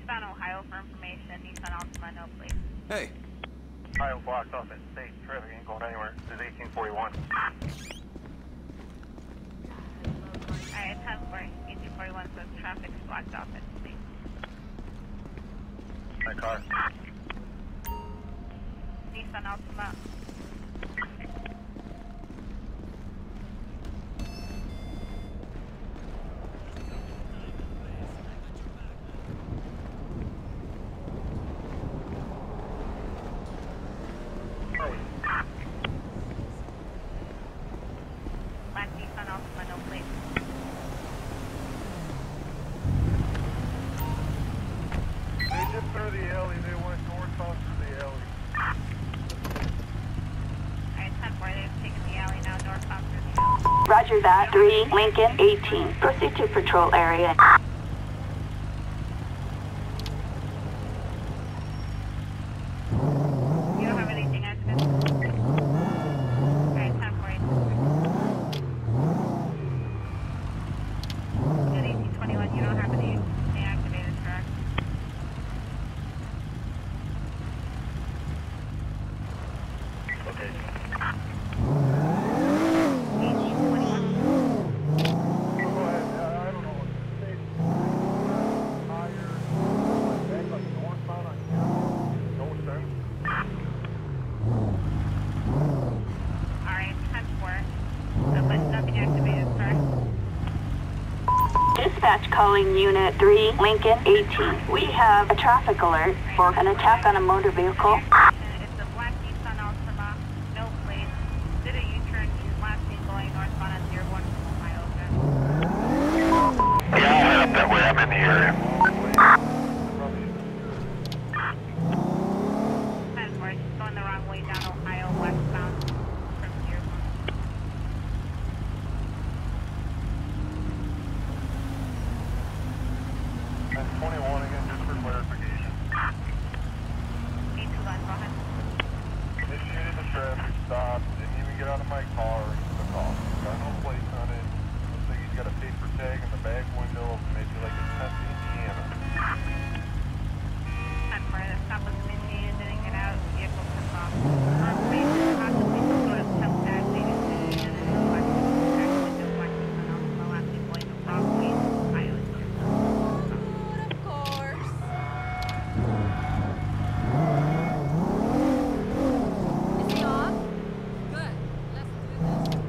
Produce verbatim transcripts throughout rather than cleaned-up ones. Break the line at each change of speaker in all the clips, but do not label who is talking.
Eastbound Ohio for information. Nissan Altima, no please.
Hey.
Ohio blocked off at state. Traffic ain't going anywhere. This is eighteen forty-one.
Alright, ten four. eighteen forty-one says traffic's blocked off at state.
My car.
Nissan Altima. Black Nissan Altima, no please.
They just through the alley. They went north off through the alley.
Alright, ten four. They've taken the alley now, northbound through the alley.
Roger that. three, Lincoln, eighteen. Proceed to patrol area.
You don't have anything active? Alright, ten four. Good eighteen twenty-one, you don't have anything activated, correct?
Okay.
eighteen twenty-one.
Go ahead. Uh, I don't know. State. Higher. Back like northbound on Campbell. No sense.
Alright, ten four. So, but nothing activated, correct?
Dispatch calling Unit three, Lincoln, eighteen. We have a traffic alert for an attack on a motor vehicle.
It's a black Nissan Altima, no plate. Did a U-turn, she's last seen going northbound on zero one Ohio, okay?
Yeah, I'll head up that way. I'm in the area.
ten four, she's going the wrong way down Ohio, westbound from zero one.
And twenty-one again, just for clarification.
eight two one, go ahead.
Initiated the traffic stop. Didn't even get out of my car. Took off. Got no plates on it. Looks like he's got a paper tag in the back window. Maybe like it's Tempe, Indiana.
ten four, the stop was initiated, didn't get out, vehicle took off. On station, possibly some sort of temp tag, they didn't see it, and then black tag window, black Nissan Altima, last seen going the wrong way, Ohio, zero one.
Of course. Is he off? Good. Let's do this.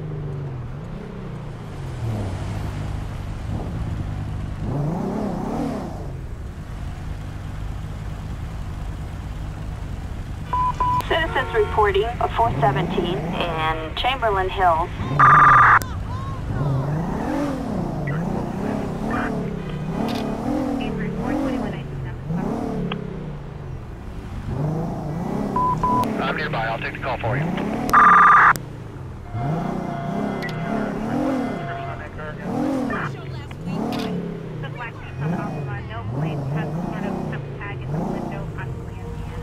Citizens reporting a four seventeen in Chamberlain Hills.
eight three four, twenty-one ninety-seven.
I'm nearby. I'll take the call for you.
Show last week.
The black Nissan Altima, no plate, has some sort of temp tag in the window, possibly Indiana.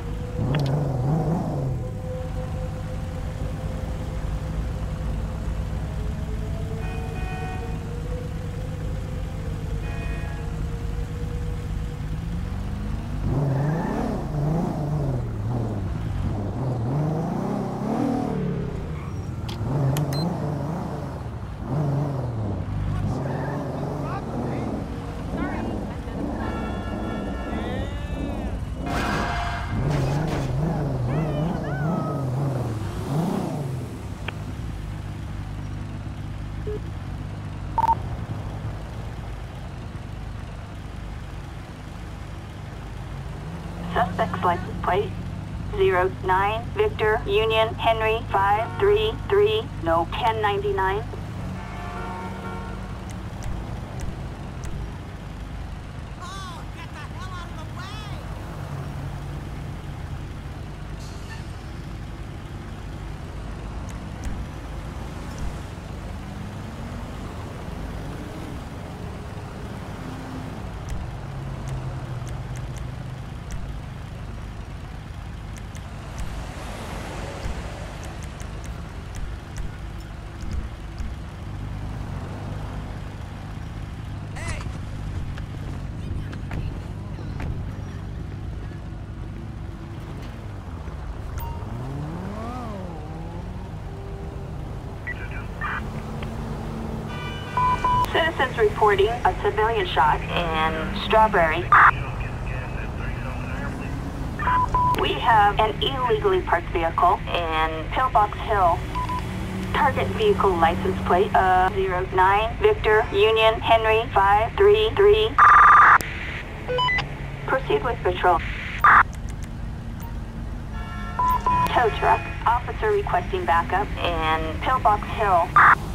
Suspect's license plate zero nine Victor Union Henry five three three, no ten ninety-nine.
Oh, get the hell out of the way!
is reporting a civilian shot in Strawberry. We have an illegally parked vehicle in Pillbox Hill. Target vehicle license plate uh zero nine Victor Union Henry five three three. Proceed with patrol. Tow truck. Officer requesting backup in Pillbox Hill.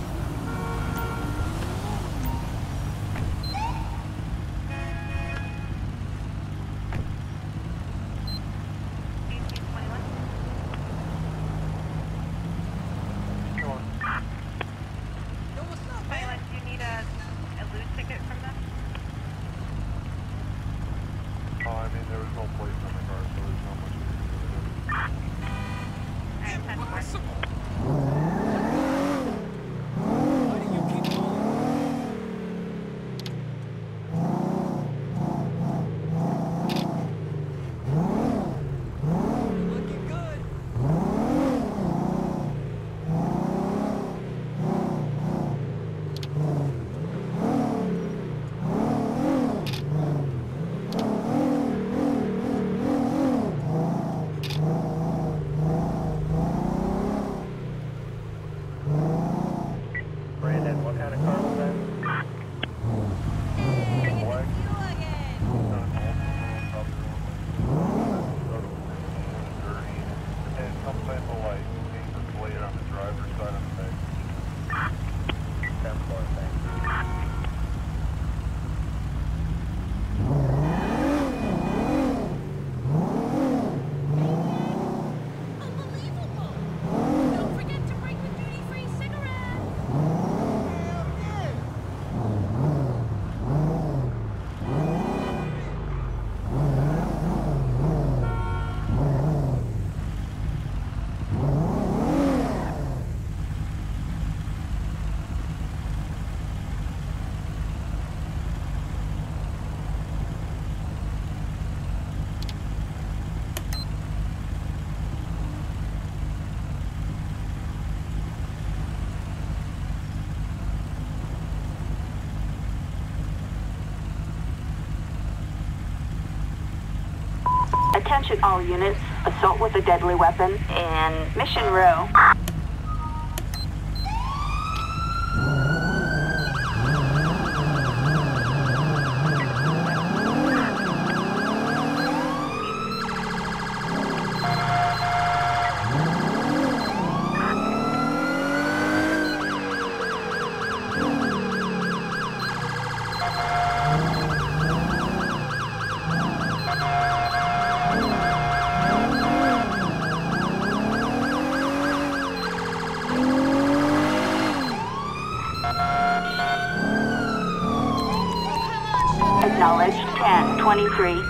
Yo, what's up,
Wait,
man?
like, do you need a, a loot ticket from them?
Oh, I mean, there was no place on the car, so there's not much you can do with it.
I have ten more.
Impossible. Why do you keep calling? You're looking good.
Brandon, what kind of car was that? Black. And some type of like paper plate on the driver's side of the back. ten four, thanks.
Unbelievable. Don't forget to bring the duty-free cigarette.
Attention all units. Assault with a deadly weapon in Mission Row. Acknowledged ten twenty-three.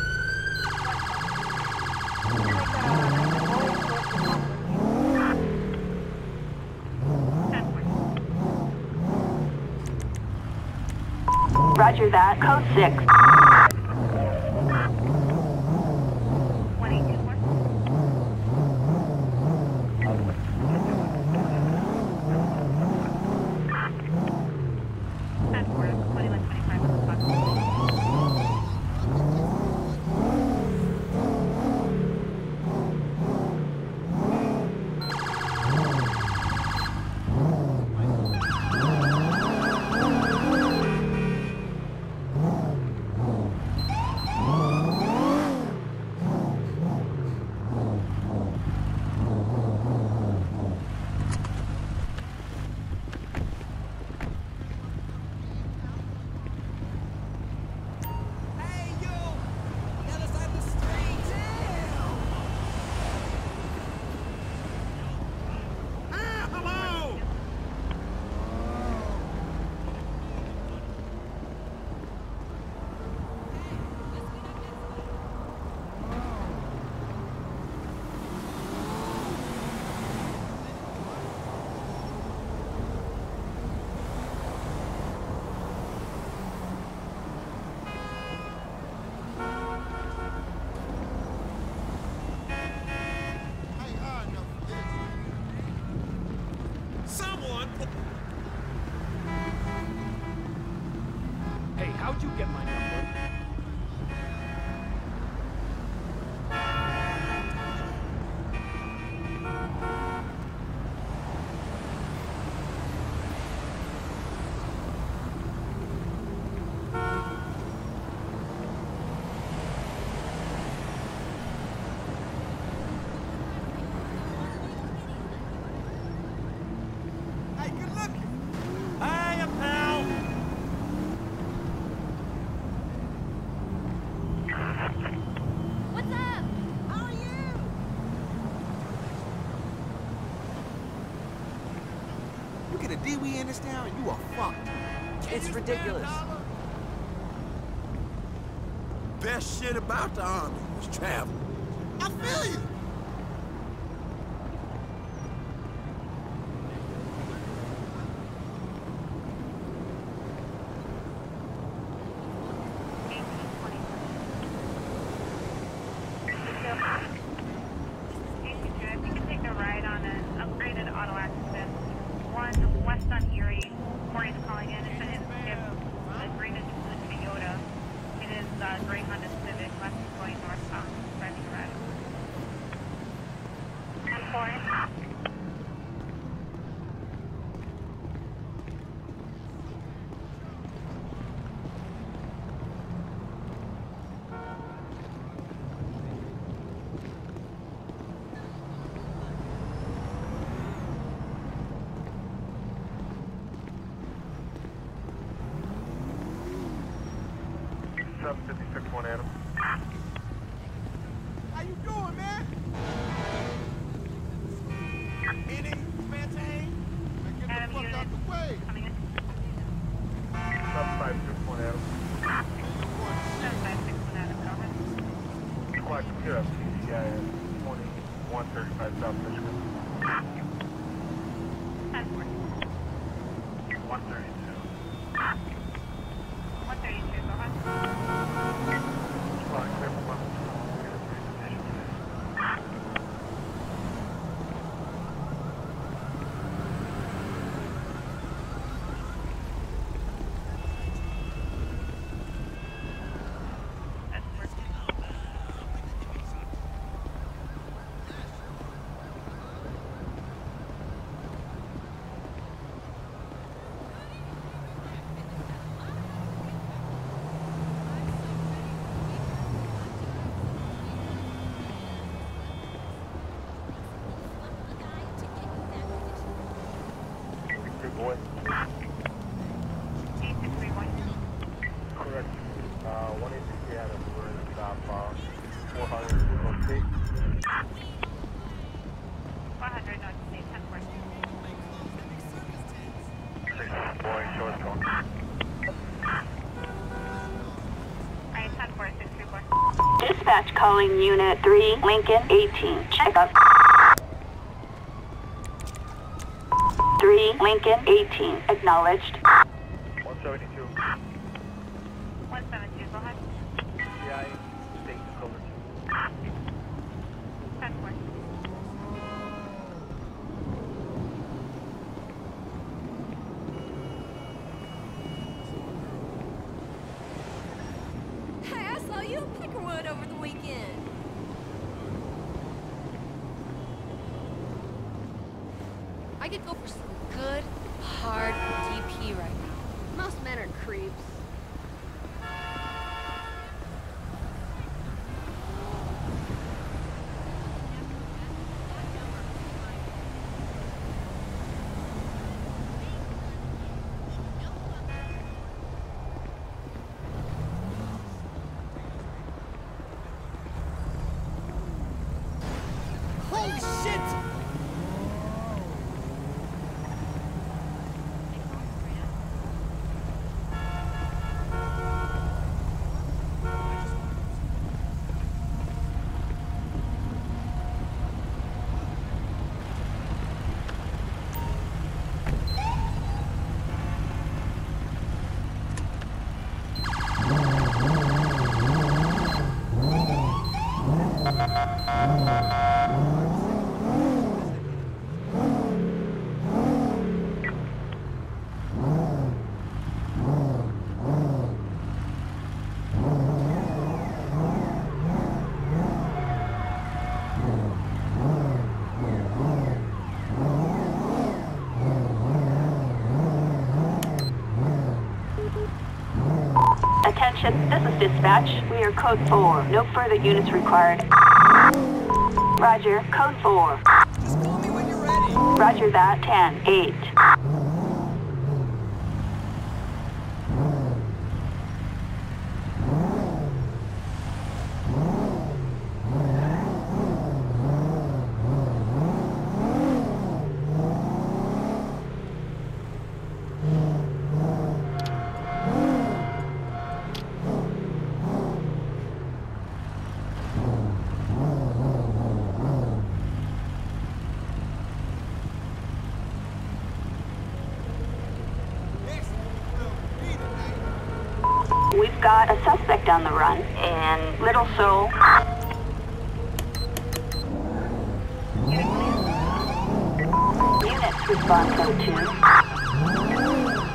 Roger that. Code six.
twenty-two more. ten four, twenty-one, twenty-five.
D we in this town, you are fucked.
It's ridiculous.
Best shit about the army was travel. I feel you.
If you can take a ride on an upgraded auto accident, one west on Erie. Corey's calling in. It's an skip. The green is a Toyota. It is uh, gray Honda Civic. Left is going northbound. Driving right. Corey.
seven fifty-six one Adam.
How you doing, man? Any maintain? Get
Adam,
the fuck
unit.
out the way.
Coming in.
seven five six one Adam.
seven five six one Adam. Over.
Squad computer up T C I at twenty-one thirty-five South Michigan.
ten four.
one thirty-two.
one thirty-two. Go ahead.
Squad clear for level two. Position, please.
That's working.
Good boy.
eight six three one.
Correct. Uh, one eighty-six Adam. We're in the stop. Uh, four hundred North State.
four hundred North State. ten four.
Six boy, show us going.
Alright, ten four. six three four.
Dispatch calling Unit three, Lincoln eighteen. Check up. three, Lincoln eighteen. Acknowledged.
one seventy-two.
one seven two. Go ahead.
C I State Color two.
ten four.
Hey, I saw you in Pickerwood over the weekend. I could go for some good, hard D P right now. Most men are creeps.
Holy shit!
Attention, this is dispatch. We are code four. No further units required. Roger, code four.
Just call me when you're ready.
Roger that, ten eight. shut down the run. And Little Seoul. Units respond code two.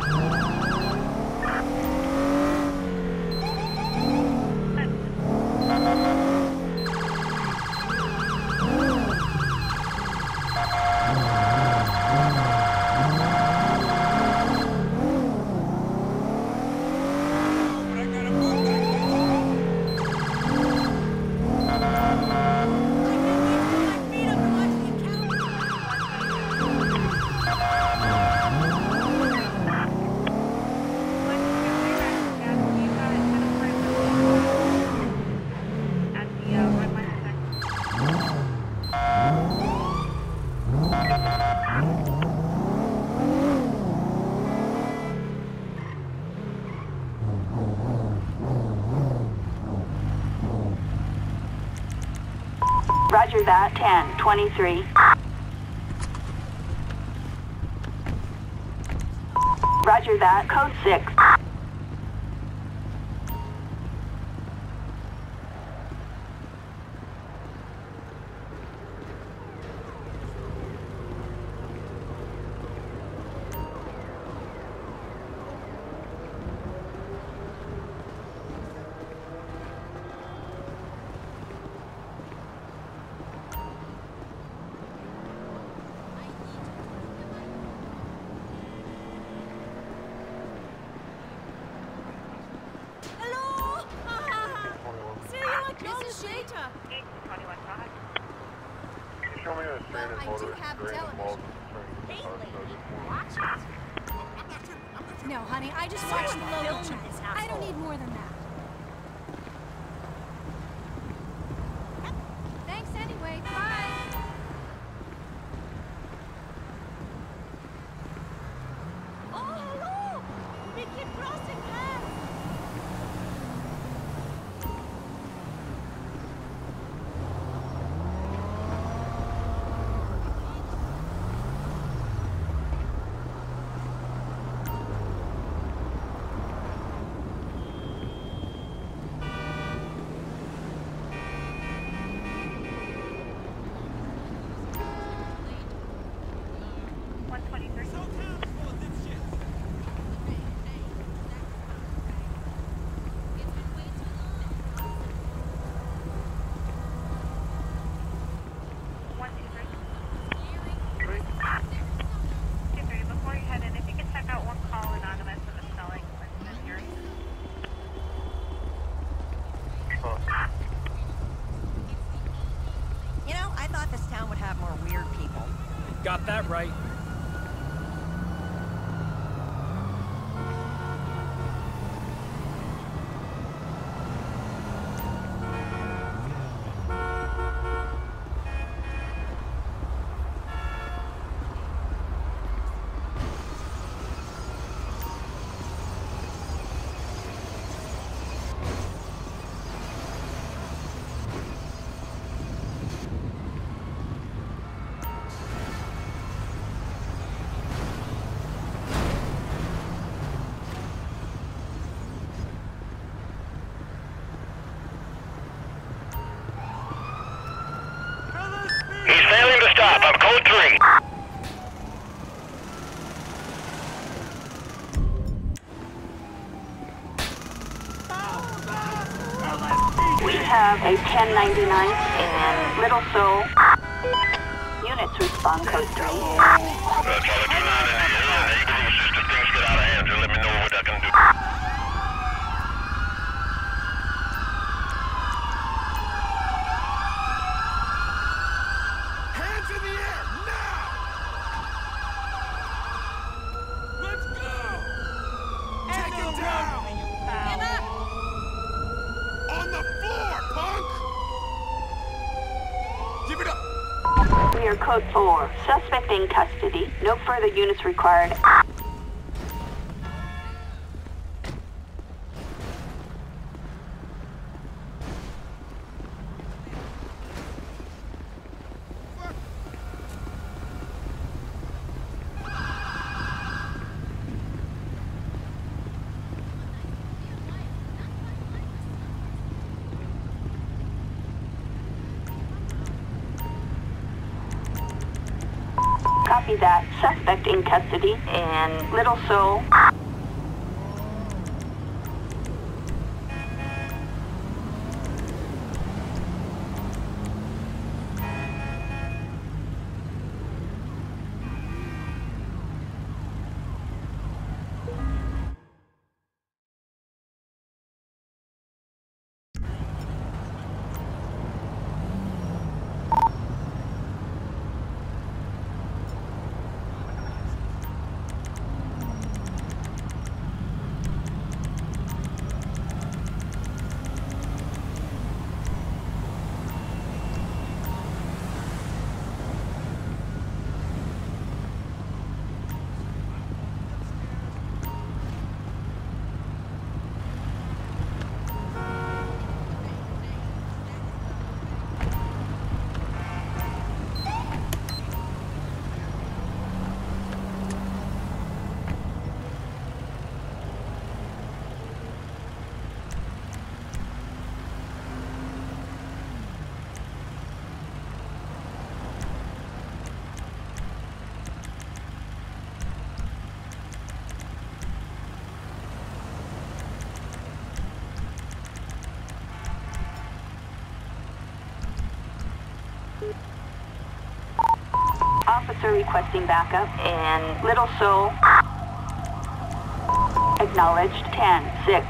Roger that, ten twenty-three. Roger that, code six.
Show me a straight
I
motor,
do have
straight
television.
involved in
Hey,
the
lady, watch it.
No, honey, I just watched the film this I don't need more than that.
Thanks anyway. Bye.
Oh, hello! We keep crossing paths.
one twenty-three. one two three. two three, before you head in, if you could check out one call anonymous in the spelling list of yours.
You know, I thought this town would have more weird people.
Got that right.
He's failing to stop. I'm code three.
We have a ten ninety-nine and Little Seoul. Units respond code three.
Uh, Charlie two nine in the air. Hey, Cruise, if things get out of hand, just let me know what I can do.
Hands in the air, now! Let's go! Take him down! On the floor, punk! Give it up!
We are code four. Suspect in custody. No further units required. Copy that. Suspect in custody in Little Seoul. Officer requesting backup in Little Seoul. Acknowledged. ten six.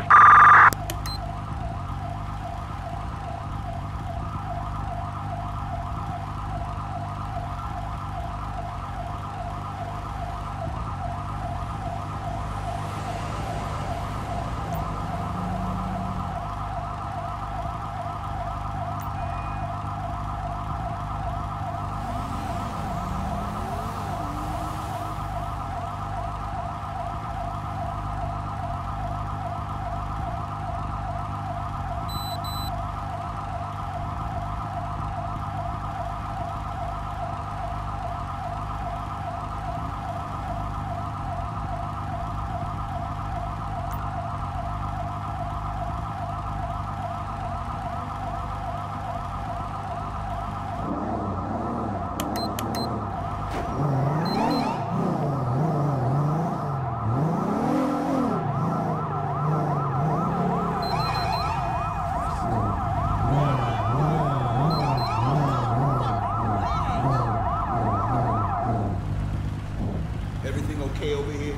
Everything okay over here?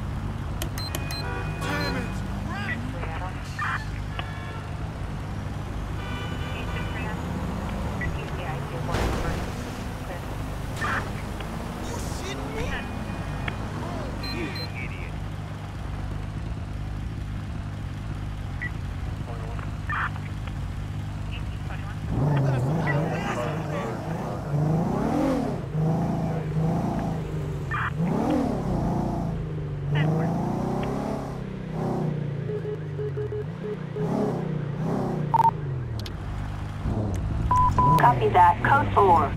Copy that. Code four.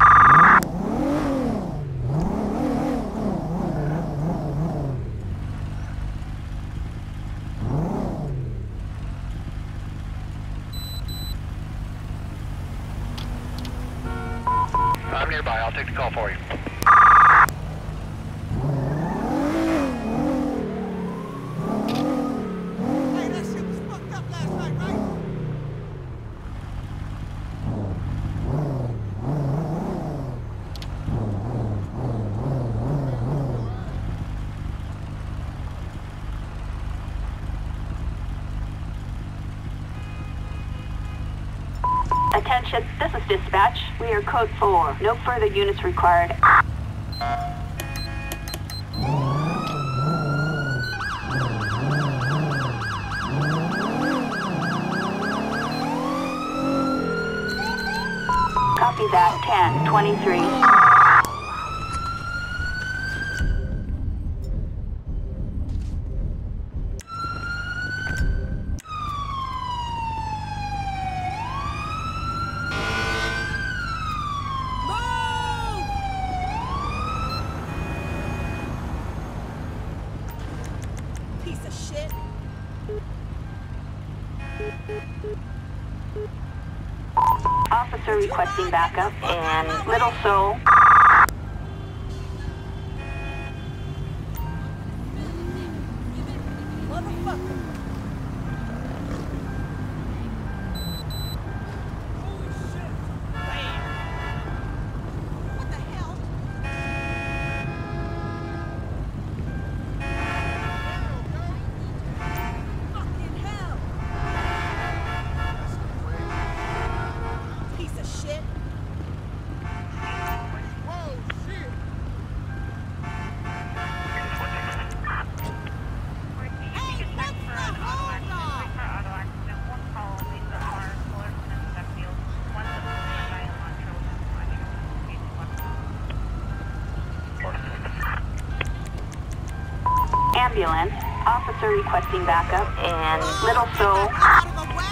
I'm nearby. I'll take the call for you.
Hey, that shit was fucked up last night, right?
Attention, this is dispatch. We are code four. No further units required. Copy that. ten twenty-three.
Piece of shit.
Officer requesting backup in Little Seoul. ambulance, officer requesting backup, and Little Soul.
Out of the way!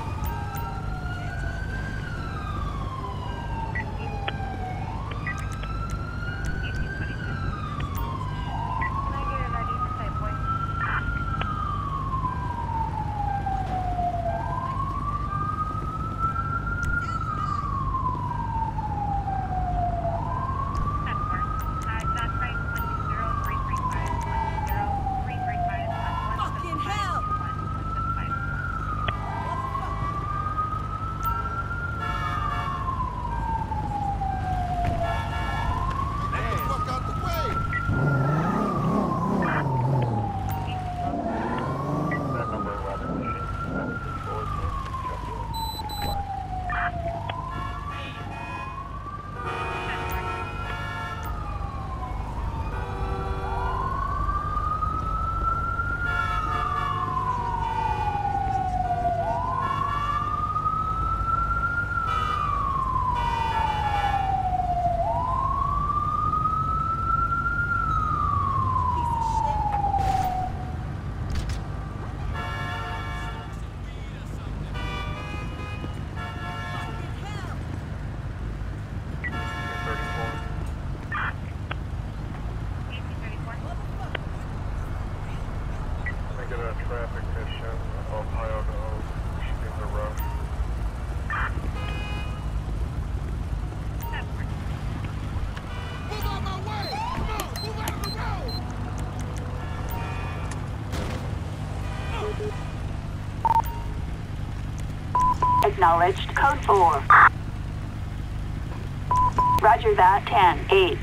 Fucking hell!
Fuck out the way!
That number eleven machine. That is the forward
Piece of shit.
Let me get a traffic mission of Ohio to Oak. Shoot the road.
Move out my way! Come on, move out of the road!
Acknowledged. Code four. Roger that. ten eight.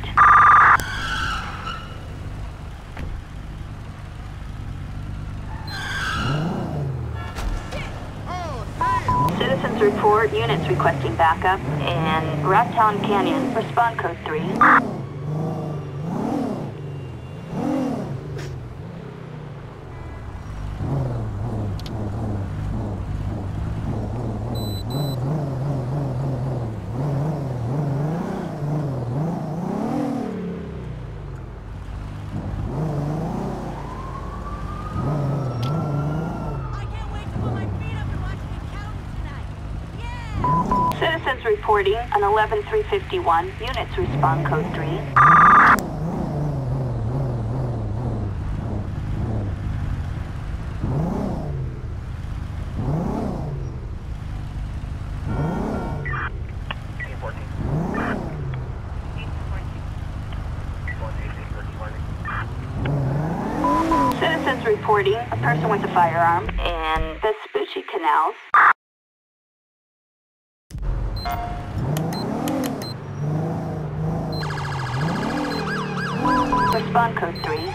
Oh, damn!
Citizens report units requesting backup in Rattown Canyon. Respond code three.
I can't wait to put my feet up and watch the accountant tonight. Yeah!
Citizens reporting an eleven three fifty-one. Units respond code three.
eighteen fourteen. one eighteen thirty.
Citizens reporting a person with a firearm in Vespucci Canals. Respond code three.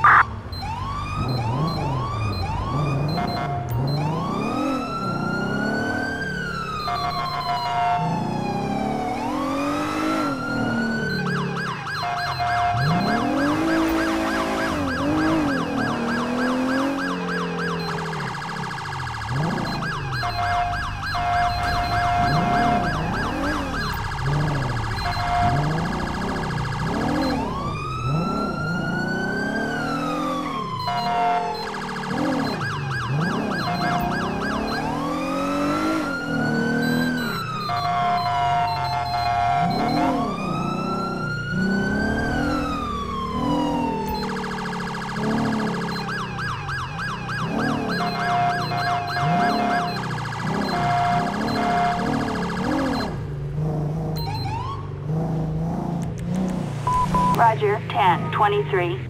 Roger, ten twenty-three.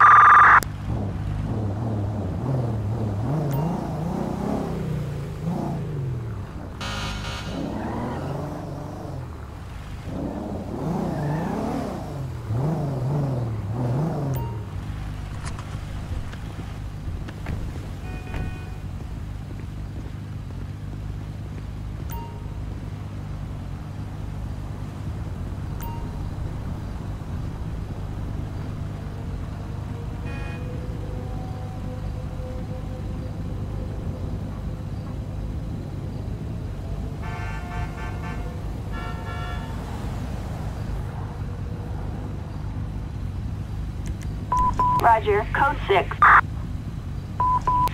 Roger, code six.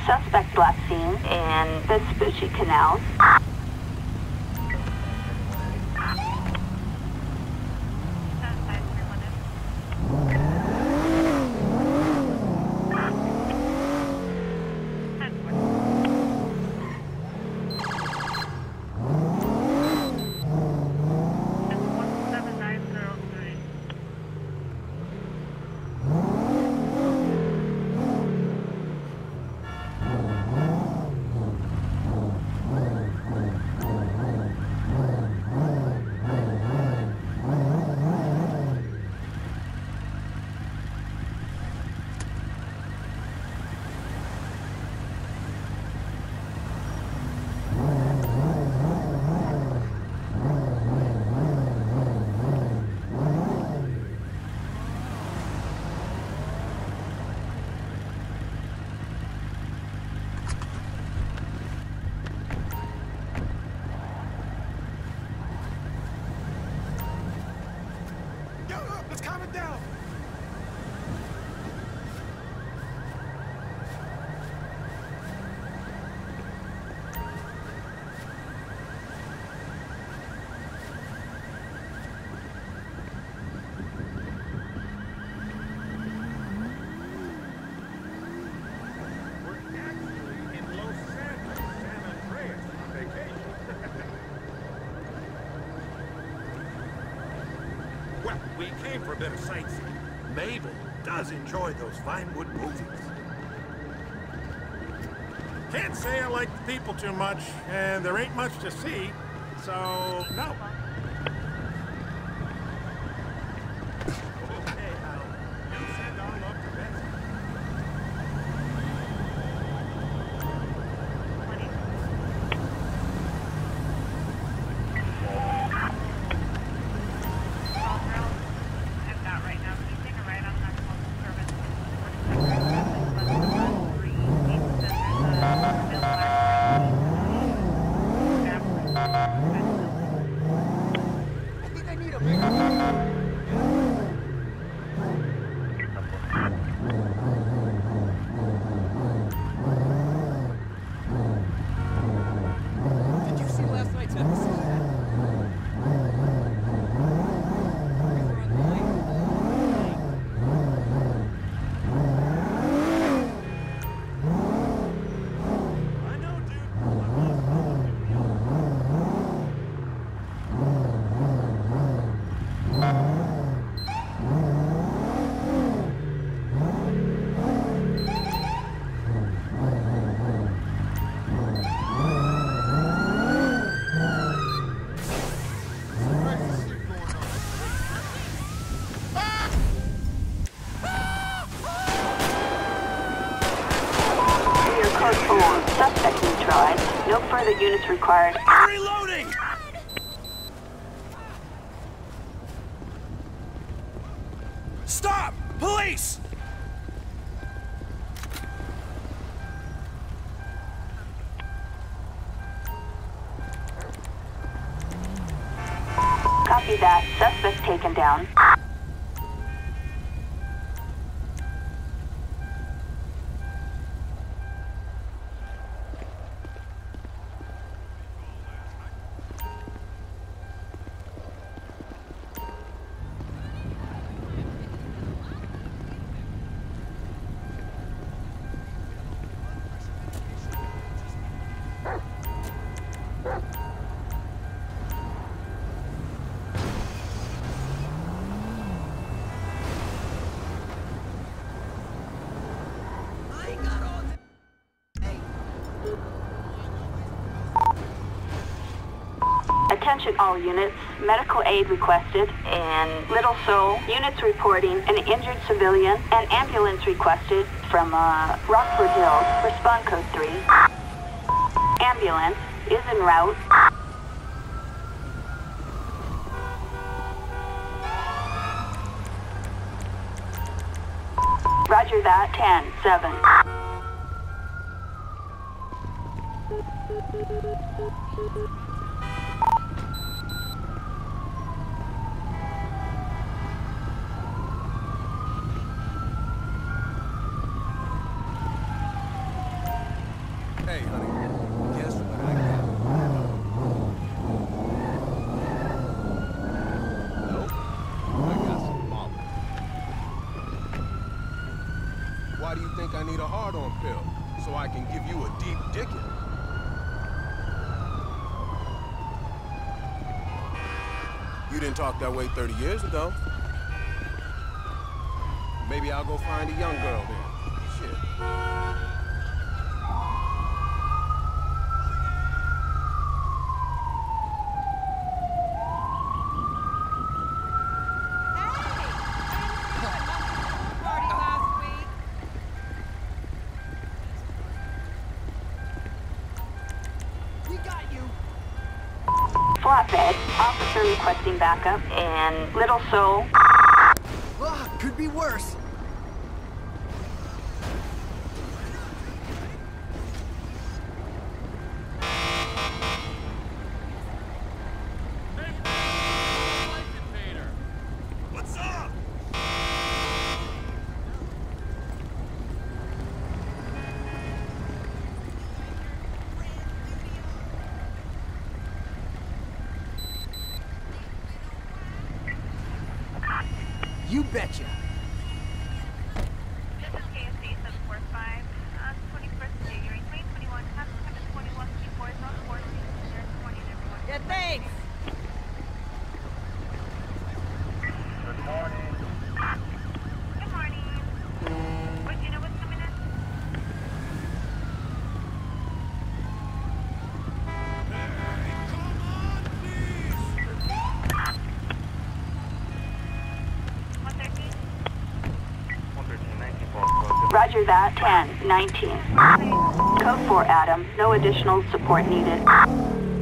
Suspect last seen in Vespucci Canal.
Let's calm it down.
Well, we came for a bit of sightseeing. Mabel does enjoy those Vinewood movies. Can't say I like the people too much, and there ain't much to see, so no. Okay, Hal. You send our love to Betsy.
Suspect neutralized. No further units required.
Reloading! Stop! Police!
Copy that. Suspect taken down. Attention all units, medical aid requested in Little Seoul. Units reporting an injured civilian. An ambulance requested from uh, Rockford Hills. Respond code three. Ambulance is en route. Roger that, ten seven.
methadone pill so I can give you a deep dicking. You didn't talk that way thirty years ago. Maybe I'll go find a young girl then. Shit.
Flatbed, officer requesting backup, and Little Soul.
Ugh, could be worse.
What's up?
You betcha.
This is K S A seven four five on twenty-first of January twenty twenty-one. Have seven twenty-one before it's on fourteen. Good morning, everyone.
Yeah, thanks.
Good morning.
Good morning. What, do you know what's coming in? one thirteen?
one thirteen, nineteen, Falls.
Roger that, ten nineteen. Code four, Adam. No additional support needed.